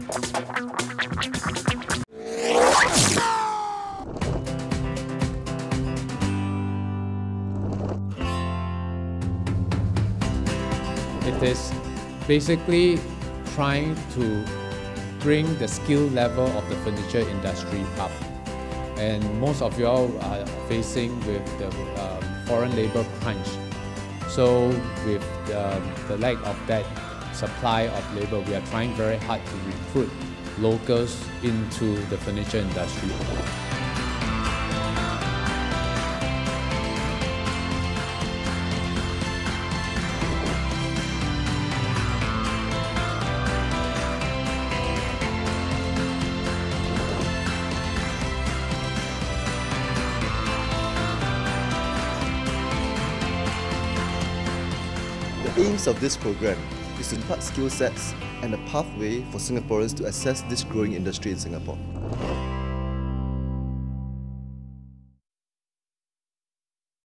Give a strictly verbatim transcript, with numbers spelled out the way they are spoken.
It is basically trying to bring the skill level of the furniture industry up. And most of you all are facing with the um, foreign labor crunch. So with the, the lack of that supply of labor, we are trying very hard to recruit locals into the furniture industry. The aims of this program is to impart skill sets and a pathway for Singaporeans to access this growing industry in Singapore.